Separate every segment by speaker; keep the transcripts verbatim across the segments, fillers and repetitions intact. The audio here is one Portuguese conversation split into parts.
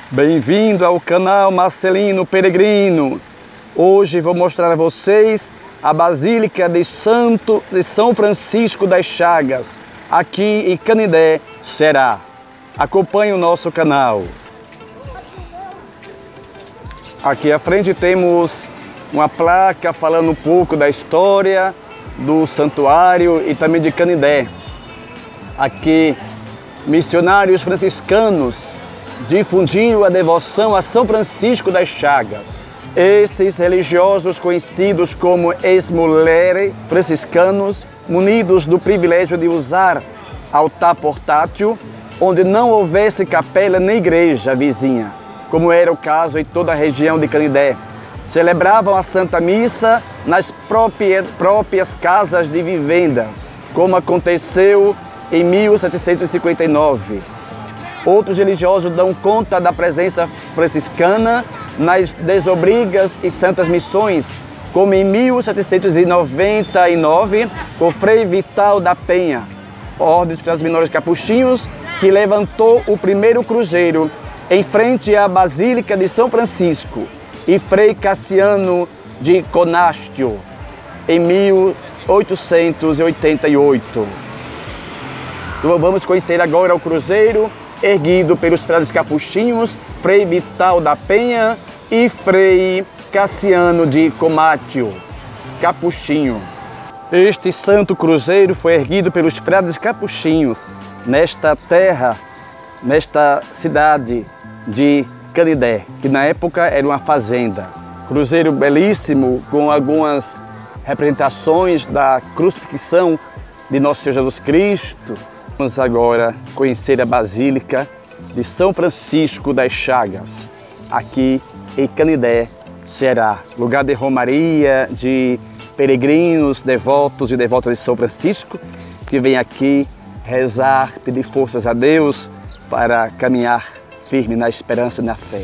Speaker 1: Bem-vindo ao canal Marcelino Peregrino. Hoje vou mostrar a vocês a Basílica de Santo de São Francisco das Chagas, aqui em Canindé, Ceará. Acompanhe o nosso canal. Aqui à frente temos uma placa falando um pouco da história do santuário e também de Canindé. Aqui, missionários franciscanos difundiram a devoção a São Francisco das Chagas. Esses religiosos, conhecidos como esmoleri franciscanos, munidos do privilégio de usar altar portátil, onde não houvesse capela nem igreja vizinha, como era o caso em toda a região de Canindé, celebravam a Santa Missa nas próprias, próprias casas de vivendas, como aconteceu em mil setecentos e cinquenta e nove. Outros religiosos dão conta da presença franciscana nas desobrigas e santas missões, como em mil setecentos e noventa e nove, com Frei Vital da Penha, ordem dos menores capuchinhos, que levantou o primeiro cruzeiro em frente à Basílica de São Francisco, e Frei Cassiano de Conastio, em mil oitocentos e oitenta e oito. Então vamos conhecer agora o cruzeiro erguido pelos frades capuchinhos, Frei Vital da Penha e Frei Cassiano de Conastio, capuchinho. Este santo cruzeiro foi erguido pelos frades capuchinhos nesta terra, nesta cidade de Canindé, que na época era uma fazenda. Cruzeiro belíssimo, com algumas representações da crucifixão de Nosso Senhor Jesus Cristo. Vamos agora conhecer a Basílica de São Francisco das Chagas, aqui em Canindé, Ceará. Lugar de romaria, de peregrinos, devotos e devotas de São Francisco, que vêm aqui rezar, pedir forças a Deus para caminhar firme na esperança e na fé.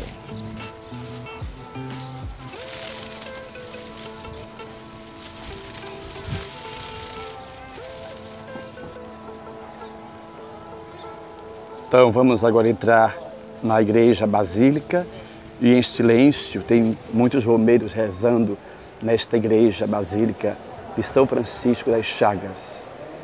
Speaker 1: Então vamos agora entrar na igreja basílica e em silêncio tem muitos romeiros rezando nesta igreja basílica de São Francisco das Chagas.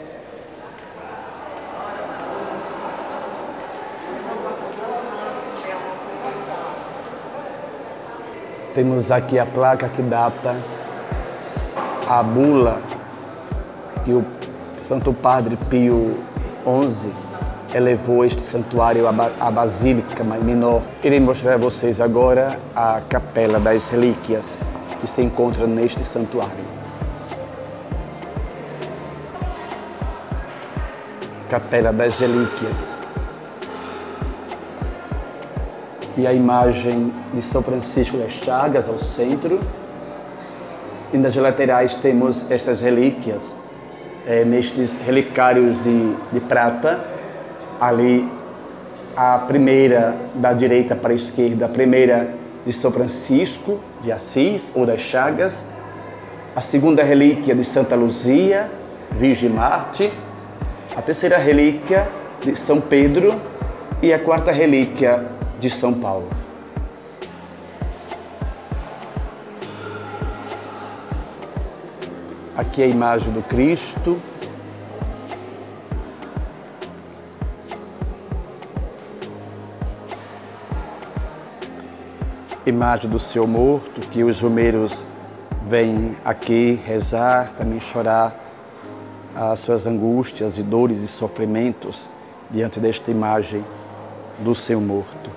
Speaker 1: Temos aqui a placa que data a bula que o Santo Padre Pio onze elevou este santuário à Basílica Menor. Irei mostrar a vocês agora a Capela das Relíquias, que se encontra neste santuário. Capela das Relíquias. E a imagem de São Francisco das Chagas ao centro. E nas laterais temos estas relíquias, é, nestes relicários de, de prata. Ali, a primeira da direita para a esquerda, a primeira de São Francisco de Assis ou das Chagas, a segunda relíquia de Santa Luzia, Virgem Marte, a terceira relíquia de São Pedro e a quarta relíquia de São Paulo. Aqui é a imagem do Cristo. Imagem do Seu morto, que os romeiros vêm aqui rezar, também chorar as suas angústias e dores e sofrimentos diante desta imagem do Seu morto.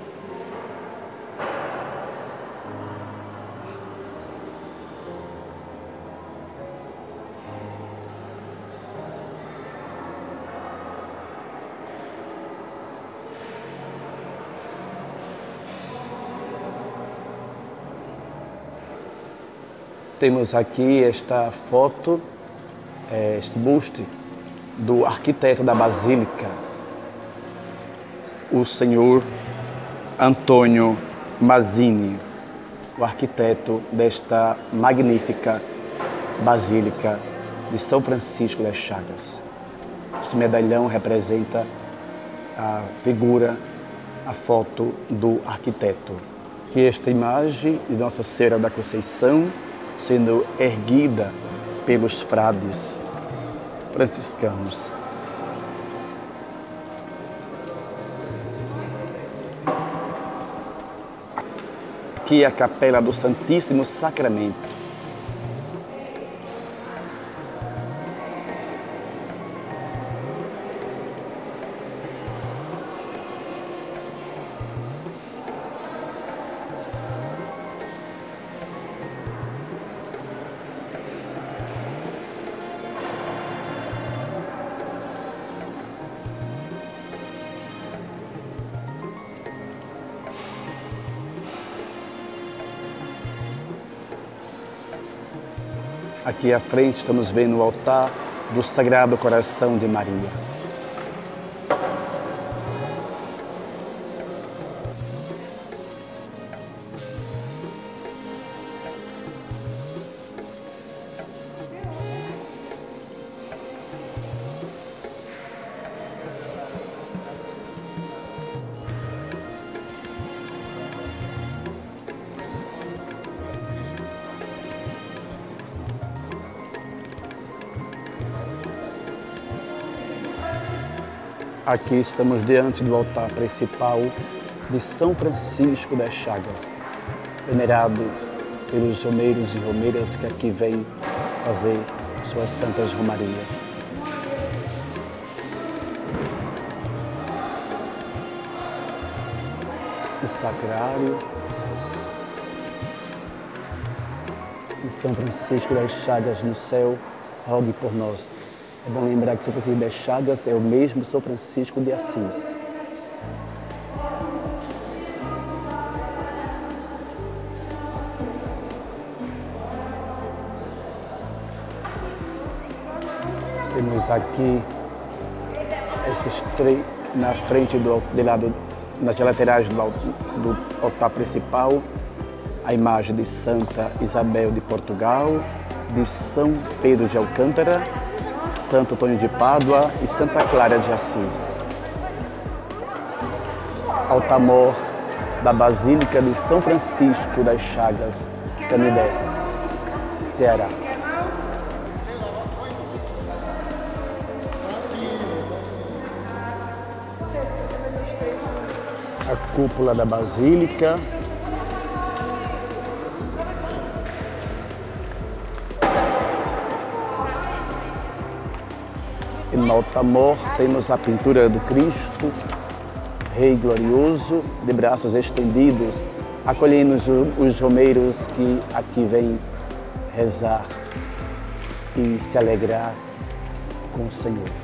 Speaker 1: Temos aqui esta foto, este buste do arquiteto da Basílica, o senhor Antônio Mazzini, o arquiteto desta magnífica Basílica de São Francisco das Chagas. Este medalhão representa a figura a foto do arquiteto. Que esta imagem de Nossa Senhora da Conceição sendo erguida pelos frades franciscanos. Aqui é a capela do Santíssimo Sacramento. Aqui à frente estamos vendo o altar do Sagrado Coração de Maria. Aqui estamos diante do altar principal de São Francisco das Chagas, venerado pelos romeiros e romeiras que aqui vêm fazer suas santas romarias. O sacrário de São Francisco das Chagas no céu, rogue por nós. É bom lembrar que São Francisco das Chagas é o mesmo São Francisco de Assis. Temos aqui esses três na frente do, de lado, nas laterais do, do altar principal, a imagem de Santa Isabel de Portugal, de São Pedro de Alcântara, Santo Antônio de Pádua e Santa Clara de Assis. Altar-mor da Basílica de São Francisco das Chagas, Canindé, Ceará. A cúpula da Basílica. E no altar-mor temos a pintura do Cristo, Rei glorioso, de braços estendidos, acolhendo os romeiros que aqui vêm rezar e se alegrar com o Senhor.